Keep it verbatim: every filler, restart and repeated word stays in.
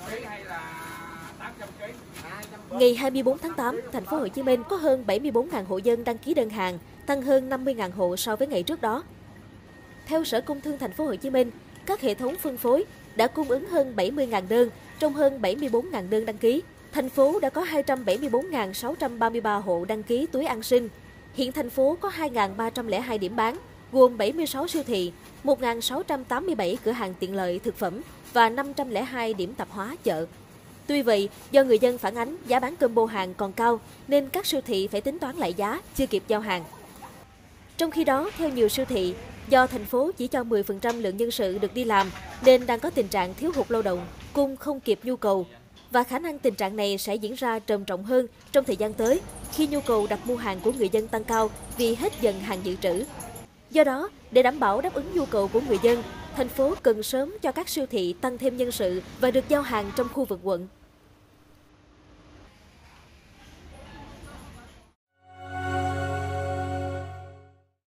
Ngày hai mươi tư tháng tám, thành phố Hồ Chí Minh có hơn bảy mươi tư nghìn hộ dân đăng ký đơn hàng, tăng hơn năm mươi nghìn hộ so với ngày trước đó. Theo Sở Công Thương thành phố Hồ Chí Minh, các hệ thống phân phối đã cung ứng hơn bảy mươi nghìn đơn trong hơn bảy mươi tư nghìn đơn đăng ký. Thành phố đã có hai trăm bảy mươi tư nghìn sáu trăm ba mươi ba hộ đăng ký túi an sinh. Hiện thành phố có hai nghìn ba trăm lẻ hai điểm bán, gồm bảy mươi sáu siêu thị, một nghìn sáu trăm tám mươi bảy cửa hàng tiện lợi thực phẩm và năm trăm lẻ hai điểm tạp hóa chợ. Tuy vậy, do người dân phản ánh giá bán combo hàng còn cao nên các siêu thị phải tính toán lại giá, chưa kịp giao hàng. Trong khi đó, theo nhiều siêu thị, do thành phố chỉ cho mười phần trăm lượng nhân sự được đi làm nên đang có tình trạng thiếu hụt lao động, cung không kịp nhu cầu. Và khả năng tình trạng này sẽ diễn ra trầm trọng hơn trong thời gian tới khi nhu cầu đặt mua hàng của người dân tăng cao vì hết dần hàng dự trữ. Do đó, để đảm bảo đáp ứng nhu cầu của người dân, thành phố cần sớm cho các siêu thị tăng thêm nhân sự và được giao hàng trong khu vực quận.